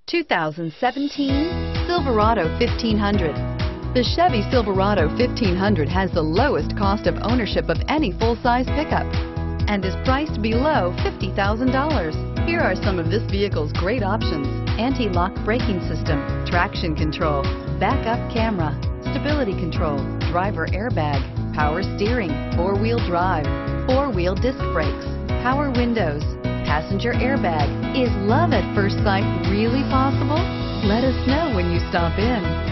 2017 Silverado 1500. The Chevy Silverado 1500 has the lowest cost of ownership of any full-size pickup and is priced below $50,000. Here are some of this vehicle's great options: anti-lock braking system, traction control, backup camera, stability control, driver airbag, power steering, four-wheel drive, four-wheel disc brakes, power windows, passenger airbag. Is love at first sight really possible? Let us know when you stop in.